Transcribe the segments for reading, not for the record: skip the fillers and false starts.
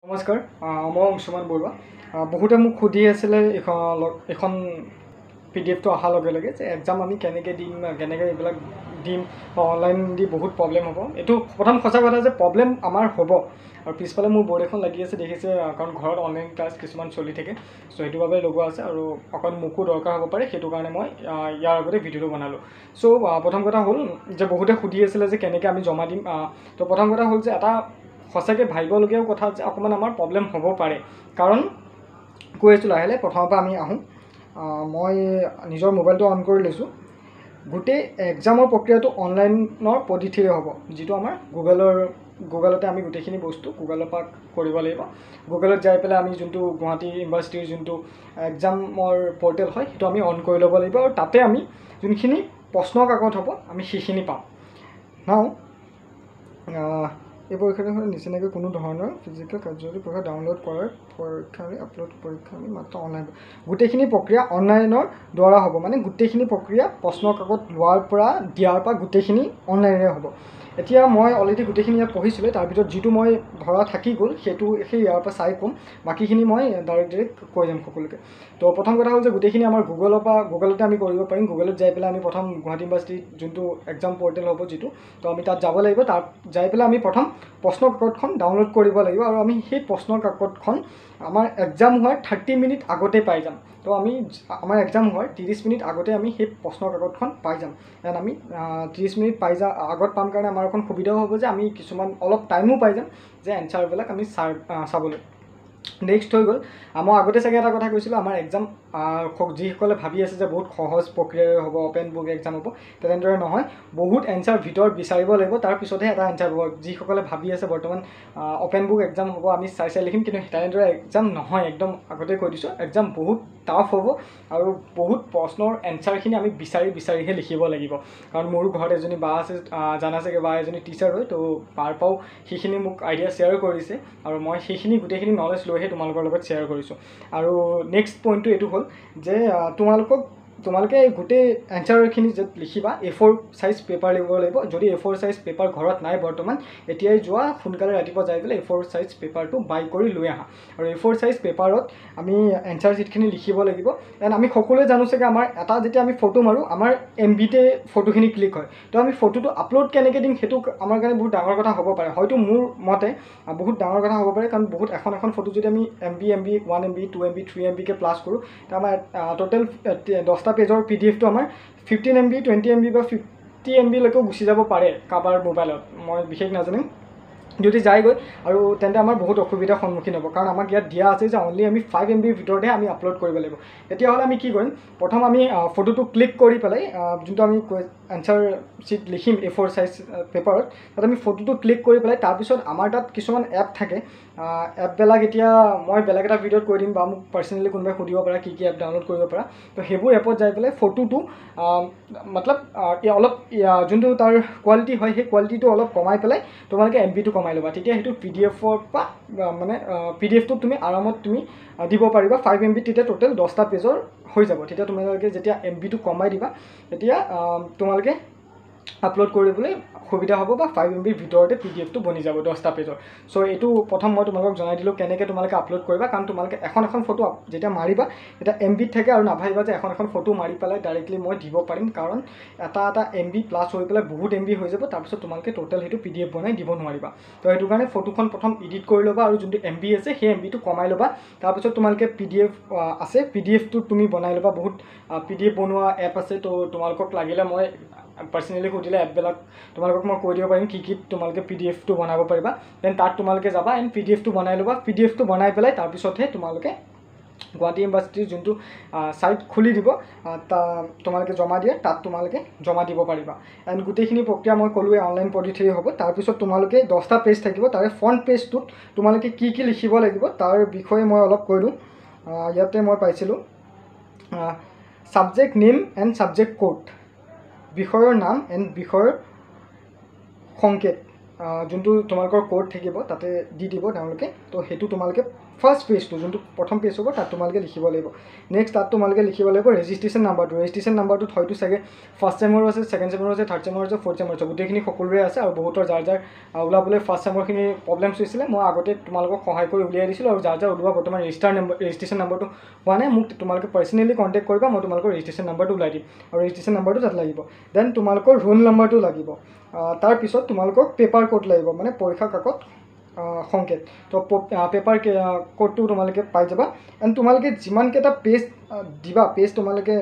নমস্কাৰ মই অংশুমান বৰুৱা বহুতে মোক সুধি আছিলে এখন পিডিএফটো অহাৰ লগে লগে যে এক্সাম আমি কেনেকৈ দিম কেনেকৈ এইবিলাক দিম অনলাইন দি বহুত প্ৰব্লেম হ'ব এইটো প্ৰথম সঁচা কথা যে প্ৰব্লেম আমাৰ হ'ব আৰু পিছফালে মোৰ বৰ্ড এখন লাগি আছে দেখিছে কাৰণ ঘৰত অনলাইন ক্লাছ কিছুমান চলি থাকে চ' সেইটো বাবে লগোৱা আছে আৰু অকণ মোকো দৰকাৰ হ'ব পাৰে সেইটো কাৰণে মই ইয়াৰ আগতে ভিডিঅ'টো বনালোঁ চ' প্ৰথম কথা হ'ল যে বহুতে সুধি আছিলে যে কেনেকৈ আমি জমা দিম তো প্ৰথম কথা হ'ল যে এটা সঁচাকৈ ভাবিবলগীয়াও কথা যে অকণমান আমাৰ প্ৰব্লেম হ'ব পাৰে কাৰণ কৈ আছোঁ লাহে লাহে প্ৰথমৰ পৰা আমি আহোঁ মই নিজৰ মোবাইলটো অন কৰি লৈছোঁ গোটেই এক্সামৰ প্ৰক্ৰিয়াটো অনলাইনৰ পদ্ধতিৰে হ'ব যিটো আমাৰ গুগলতে আমি গোটেইখিনি বস্তু গুগলৰ পৰা কৰিব লাগিব গুগলত যাই পেলাই আমি যোনটো গুৱাহাটী ইউনিভাৰ্চিটিৰ যোনটো এক্সামৰ পৰ্টেল হয় সেইটো আমি অন কৰি ল'ব লাগিব আৰু তাতে আমি যোনখিনি প্ৰশ্ন কাকত হ'ব আমি সেইখিনি পাম নাও এই পৰীক্ষাটো নিচিনাকৈ কোনো ধৰণৰ ফিজিকেল কাৰ্যসূচী পৰীক্ষা ডাউনলোড কৰাৰ পৰীক্ষা আমি আপলোড পৰীক্ষা আমি মাত্ৰ অনলাইন গোটেইখিনি প্ৰক্ৰিয়া অনলাইনৰ দ্বাৰা হ'ব মানে গোটেইখিনি প্ৰক্ৰিয়া প্ৰশ্ন কাকত লোৱাৰ পৰা দিয়াৰ পৰা গোটেইখিনি অনলাইনেৰে হ'ব এতিয়া মই অলৰেডি গোটেইখিনি ইয়াত পঢ়িছিলোঁ তাৰ ভিতৰত যিটো মই ধৰা থাকি গ'ল সেইটো সেই ইয়াৰ পৰা চাই ক'ম বাকীখিনি মই ডাইৰেক্ট কৈ যাম সকলোকে তো প্ৰথম কথা হ'ল যে গোটেইখিনি আমাৰ গুগলতে আমি কৰিব পাৰিম গুগলত যাই পেলাই আমি প্ৰথম গুৱাহাটী ইউনিভাৰ্চিটিৰ যোনটো এক্সাম পৰ্টেল হ'ব যিটো তো আমি তাত যাব লাগিব তাত যাই পেলাই আমি প্ৰথম প্ৰশ্ন কাকতখন ডাউনলোড কৰিব লাগিব আৰু আমি সেই প্ৰশ্ন কাকতখন আমাৰ এক্সাম হোৱাৰ 30 মিনিট আগতে পাই যাম তো আমি আমাৰ এক্সাম হোৱাৰ 30 মিনিট আগতে আমি সেই প্ৰশ্ন কাকতখন পাই যাম এণ্ড আমি 30 মিনিট আগত পাম কাৰণে আমাৰ অকণ সুবিধাও হ'ব যে আমি কিছুমান অলপ টাইমো পাই যাম যে এনচাৰবিলাক আমি চাবলৈ নেক্সট হৈ গ'ল মই আগতে চাগে এটা কথা কৈছিলোঁ আমাৰ এক্সাম যিসকলে ভাবি আছে যে বহুত সহজ প্ৰক্ৰিয়াৰে হ'ব অপেন বুক এক্সাম হ'ব তেনেদৰে নহয় বহুত এনচাৰ ভিতৰত বিচাৰিব লাগিব তাৰপিছতহে এটা এনচাৰ হ'ব যিসকলে ভাবি আছে বৰ্তমান অপেন বুক এক্সাম হ'ব আমি চাই লিখিম কিন্তু তেনেদৰে এক্সাম নহয় একদম আগতে কৈ দিছোঁ এক্সাম বহুত টাফ হ'ব আৰু বহুত প্ৰশ্নৰ এনচাৰখিনি আমি বিচাৰিহে লিখিব লাগিব কাৰণ মোৰো ঘৰত এজনী বা আছে জানা চাগে বা এজনী টিচাৰ হয় তো বাৰ পৰাও সেইখিনি মোক আইডিয়া শ্বেয়াৰ কৰিছে আৰু মই সেইখিনি গোটেইখিনি নলেজ লৈহে তোমালোকৰ লগত শ্বেয়াৰ কৰিছোঁ আৰু নেক্সট পইণ্টটো এইটো হ'ল যে তোমালোকে গোটেই এনচাৰখিনি যে লিখিবা A4 সাইজ পেপাৰ লিখিব লাগিব যদি A4 সাইজ পেপাৰ ঘৰত নাই বৰ্তমান এতিয়াই যোৱা সোনকালে ৰাতিপুৱা যাই পেলাই A4 সাইজ পেপাৰটো বাই কৰি লৈ আহা আৰু A4 সাইজ পেপাৰত আমি এনচাৰ যিখিনি লিখিব লাগিব এণ্ড আমি সকলোৱে জানো চাগে আমাৰ এটা যেতিয়া আমি ফটো মাৰোঁ আমাৰ MBতে ফটোখিনি ক্লিক হয় তো আমি ফটোটো আপলোড কেনেকৈ দিম সেইটো আমাৰ কাৰণে বহুত ডাঙৰ কথা হ'ব পাৰে হয়তো মোৰ মতে বহুত ডাঙৰ কথা হ'ব পাৰে কাৰণ বহুত এখন ফটো যদি আমি MB 1 MB 2 MB 3 MBকে প্লাছ কৰোঁ তো আমাৰ টোটেল 10টা পেজৰ PDFটো আমাৰ 15 MB 20 MB বা 50 MB লৈকেও গুচি যাব পাৰে কাৰোবাৰ মোবাইলত মই বিশেষ নাজানিম যদি যায়গৈ আৰু তেন্তে আমাৰ বহুত অসুবিধাৰ সন্মুখীন হ'ব কাৰণ আমাক ইয়াত দিয়া আছে যে অনলি আমি 5 MBৰ ভিতৰতহে আমি আপলোড কৰিব লাগিব তেতিয়াহ'লে আমি কি কৰিম প্ৰথম আমি ফটোটো ক্লিক কৰি পেলাই যোনটো আমি এনচাৰ শ্বীট লিখিম A4 সাইজ পেপাৰত তাত আমি ফটোটো ক্লিক কৰি পেলাই তাৰপিছত আমাৰ তাত কিছুমান এপ থাকে এপবিলাক এতিয়া মই বেলেগ এটা ভিডিঅ'ত কৈ দিম বা মোক পাৰ্চনেলি কোনোবাই সুধিব পাৰে কি এপ ডাউনলোড কৰিব পৰা তো সেইবোৰ এপত যাই পেলাই ফটোটো মতলব অলপ যোনটো তাৰ কোৱালিটি হয় সেই কোৱালিটিটো অলপ কমাই পেলাই তোমালোকে MBটো কমাই ল'বা তেতিয়া সেইটো PDFৰ পৰা মানে PDFটোত তুমি আৰামত তুমি দিব পাৰিবা 5 MB তেতিয়া টোটেল 10টা পেজৰ হৈ যাব তেতিয়া তোমালোকে যেতিয়া MBটো কমাই দিবা তেতিয়া তোমালোকে আপলোড কৰিবলৈ সুবিধা হ'ব বা 5 MBৰ ভিতৰতে PDFটো বনি যাব 10টা পেজৰ চ' এইটো প্ৰথম মই তোমালোকক জনাই দিলোঁ কেনেকৈ তোমালোকে আপলোড কৰিবা কাৰণ তোমালোকে এখন ফটো যেতিয়া মাৰিবা তেতিয়া MBত থাকে আৰু নাভাবিবা যে এখন ফটো মাৰি পেলাই ডাইৰেক্টলি মই দিব পাৰিম কাৰণ এটা MB প্লাছ হৈ পেলাই বহুত MB হৈ যাব তাৰপিছত তোমালোকে টোটেল সেইটো PDF বনাই দিব নোৱাৰিবা তো সেইটো কাৰণে ফটোখন প্ৰথম এডিট কৰি ল'বা আৰু যোনটো MB আছে সেই MBটো কমাই ল'বা তাৰপিছত তোমালোকে PDF আছে PDFটো তুমি বনাই ল'বা বহুত PDF বনোৱা এপ আছে তো তোমালোকক লাগিলে মই পাৰ্চনেলি সুধিলে এপবিলাক তোমালোকক মই কৈ দিব পাৰিম কি তোমালোকে PDFটো বনাব পাৰিবা দেন তাত তোমালোকে যাবা এণ্ড PDFটো বনাই ল'বা PDFটো বনাই পেলাই তাৰপিছতহে তোমালোকে গুৱাহাটী ইউনিভাৰ্চিটিৰ যোনটো সাইট খুলি দিব তোমালোকে জমা দিয়ে তাত তোমালোকে জমা দিব পাৰিবা এণ্ড গোটেইখিনি প্ৰক্ৰিয়া মই ক'লোৱে অনলাইন পদ্ধতিৰে হ'ব তাৰপিছত তোমালোকে 10টা পেজ থাকিব তাৰে ফ্ৰণ্ট পেজটোত তোমালোকে কি লিখিব লাগিব তাৰ বিষয়ে মই অলপ কৈ দিওঁ ইয়াতে মই পাইছিলোঁ subject name and subject code বিষয়ৰ নাম এণ্ড বিষয়ৰ সংকেত যোনটো তোমালোকৰ কোড থাকিব তাতে দি দিব তেওঁলোকে। তো সেইটো তোমালোকে ফাৰ্ষ্ট পেজটো যোনটো প্ৰথম পেজ হ'ব তাত তোমালোকে লিখিব লাগিব। নেক্সট তাত তোমালোকে লিখিব লাগিব ৰেজিষ্ট্ৰেশ্যন নাম্বাৰটো। ৰেজিষ্ট্ৰেশ্যন নাম্বাৰটোত হয়তো চাগে ফাৰ্ষ্ট চেমৰো আছে, ছেকেণ্ড চেমৰো আছে, থাৰ্ড চেমৰ আছে, ফ'ৰ্থ চেমৰ আছে, গোটেইখিনি সকলোৰে আছে। আৰু বহুতৰ যাৰ যাৰ ওলাবলৈ ফাৰ্ষ্ট চেমৰখিনি প্ৰব্লেমছ হৈছিলে, মই আগতে তোমালোকক সহায় কৰি উলিয়াই দিছিলোঁ। আৰু যাৰ যাৰ ওলোৱা বৰ্তমান ৰেজিষ্ট্ৰেশ্যন নাম্বাৰটো হোৱা নাই, মোক তোমালোকে পাৰ্চনেলি কণ্টেক্ট কৰিবা, মই তোমালোকৰ ৰেজিষ্ট্ৰেশ্যন নাম্বাৰটো ওলাই দিম। আৰু ৰেজিষ্ট্ৰেশ্যন নাম্বাৰটো তাত লাগিব। দেন তোমালোকৰ ৰোল নাম্বাৰটো লাগিব। তাৰপিছত তোমালোকক পেপাৰ কোড লাগিব, মানে পৰীক্ষা কাকত সংকেত। তো পেপাৰ কোডটো তোমালোকে পাই যাবা। এণ্ড তোমালোকে যিমানকেইটা পেজ দিবা, পেজ তোমালোকে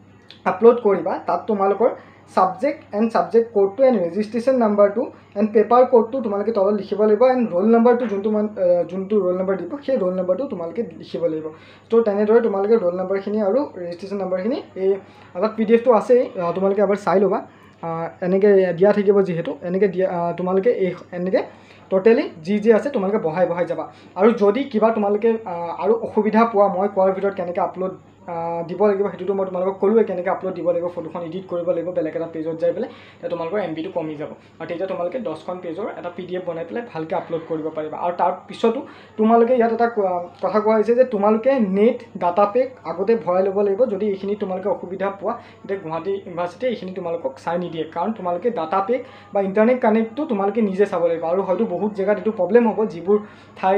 আপলোড কৰিবা, তাত তোমালোকৰ ছাবজেক্ট এণ্ড ছাবজেক্ট কোডটো এণ্ড ৰেজিষ্ট্ৰেশ্যন নাম্বাৰটো এণ্ড পেপাৰ কোডটো তোমালোকে তলত লিখিব লাগিব। এণ্ড ৰোল নাম্বাৰটো যোনটো ৰোল নাম্বাৰ দিব, সেই ৰোল নাম্বাৰটো তোমালোকে লিখিব লাগিব। তো তেনেদৰে তোমালোকে ৰোল নাম্বাৰখিনি আৰু ৰেজিষ্ট্ৰেশ্যন নাম্বাৰখিনি এই অলপ PDF টো আছেই, তোমালোকে এবাৰ চাই ল'বা। এনেকৈ দিয়া থাকিব, যিহেতু এনেকৈ দিয়া তোমালোকে এনেকৈ টোটেলি যি আছে তোমালোকে বহাই যাবা। আৰু যদি কিবা তোমালোকে আৰু অসুবিধা পোৱা, মই কোৱাৰ ভিতৰত কেনেকৈ আপলোড দিব লাগিব সেইটোতো মই তোমালোকক ক'লোৱে, কেনেকৈ আপলোড দিব লাগিব, ফটোখন এডিট কৰিব লাগিব বেলেগ এটা পেজত যাই পেলাই, তেতিয়া তোমালোকৰ MB টো কমি যাব। আৰু তেতিয়া তোমালোকে 10খন পেজৰ এটা PDF বনাই পেলাই ভালকৈ আপলোড কৰিব পাৰিবা। আৰু তাৰপিছতো তোমালোকে ইয়াত এটা কথা কোৱা হৈছে যে তোমালোকে নেট ডাটা পেক আগতে ভৰাই ল'ব লাগিব। যদি এইখিনি তোমালোকে অসুবিধা পোৱা, তেতিয়া গুৱাহাটী ইউনিভাৰ্চিটিয়ে এইখিনি তোমালোকক চাই নিদিয়ে, কাৰণ তোমালোকে ডাটা পেক বা ইণ্টাৰনেট কানেক্টটো তোমালোকে নিজে চাব লাগিব। আৰু হয়তো বহুত জেগাত এইটো প্ৰব্লেম হ'ব, যিবোৰ ঠাই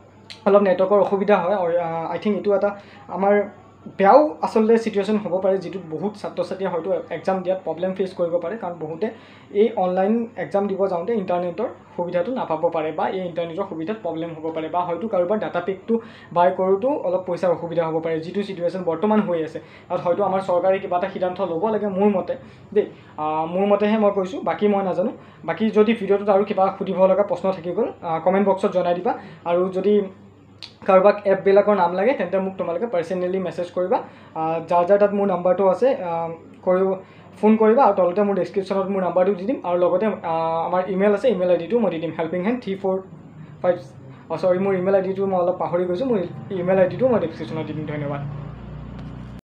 অলপ নেটৱৰ্কৰ অসুবিধা হয়। আই থিংক এইটো এটা আমাৰ বেয়াও আচলতে চিটুৱেশ্যন হ'ব পাৰে, যিটোত বহুত ছাত্ৰ ছাত্ৰীয়ে হয়তো এক্সাম দিয়াত প্ৰব্লেম ফেচ কৰিব পাৰে, কাৰণ বহুতে এই অনলাইন এক্সাম দিব যাওঁতে ইণ্টাৰনেটৰ সুবিধাটো নাপাব পাৰে, বা এই ইণ্টাৰনেটৰ সুবিধাত প্ৰব্লেম হ'ব পাৰে, বা হয়তো কাৰোবাৰ ডাটা পেকটো বাই কৰোঁতেও অলপ পইচাৰ অসুবিধা হ'ব পাৰে, যিটো চিটুৱেশ্যন বৰ্তমান হৈ আছে। তাত হয়তো আমাৰ চৰকাৰে কিবা এটা সিদ্ধান্ত ল'ব লাগে, মোৰ মতে দেই, মোৰ মতেহে মই কৈছোঁ, বাকী মই নাজানো। বাকী যদি ভিডিঅ'টোত আৰু কিবা সুধিব লগা প্ৰশ্ন থাকি গ'ল, কমেণ্ট বক্সত জনাই দিবা। আৰু যদি কাৰোবাক এপবিলাকৰ নাম লাগে, তেন্তে মোক তোমালোকে পাৰ্চনেলি মেছেজ কৰিবা। যাৰ যাৰ তাত মোৰ নাম্বাৰটো আছে ফোন কৰিবা। আৰু তলতে মোৰ ডেছক্ৰিপশ্যনত মোৰ নাম্বাৰটো দি দিম। আৰু লগতে আমাৰ ইমেইল আছে, ইমেইল ID টো মই দি দিম, helpinghand345। মোৰ ইমেইল ID টো মই অলপ পাহৰি গৈছোঁ, মোৰ ইমেইল ID টো মই ডেছক্ৰিপশ্যনত দি দিম। ধন্যবাদ।